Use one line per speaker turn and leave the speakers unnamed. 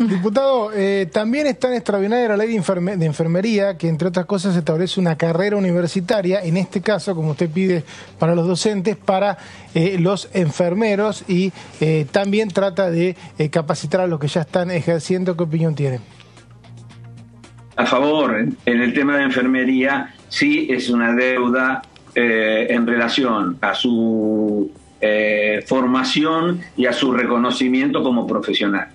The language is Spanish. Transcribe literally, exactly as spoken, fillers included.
Diputado, eh, también está en extraordinaria la ley de, enferme de enfermería, que entre otras cosas establece una carrera universitaria, en este caso, como usted pide, para los docentes, para eh, los enfermeros, y eh, también trata de eh, capacitar a los que ya están ejerciendo. ¿Qué opinión tiene?
A favor, en el tema de enfermería sí es una deuda eh, en relación a su eh, formación y a su reconocimiento como profesional.